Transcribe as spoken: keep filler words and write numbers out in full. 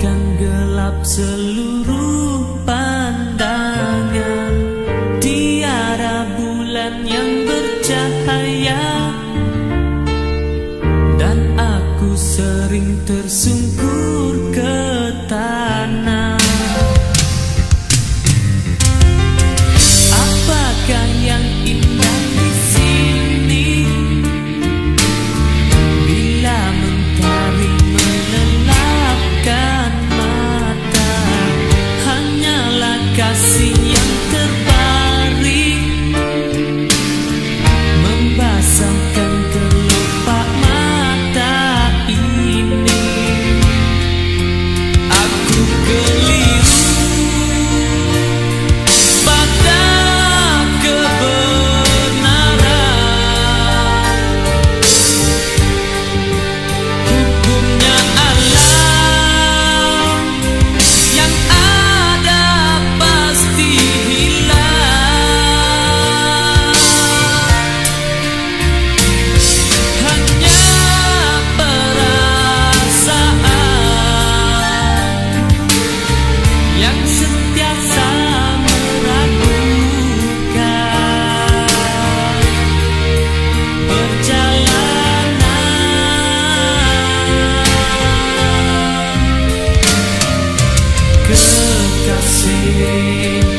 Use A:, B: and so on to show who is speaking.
A: Biarkan gelap seluruh pandangan, tiada bulan yang bercahaya, dan aku sering tersungkur ke tanah. Apakah yang indah di sini bila mentari melelapkan mata? Hanyalah kasih yang terbaring membasahkan kelopak mata ini. Aku keliru pada kebenaran, hukumnya alam yang ada pasti hilang. Hanya perasaan yang sentiasa meragukan perjalanan. Kekasih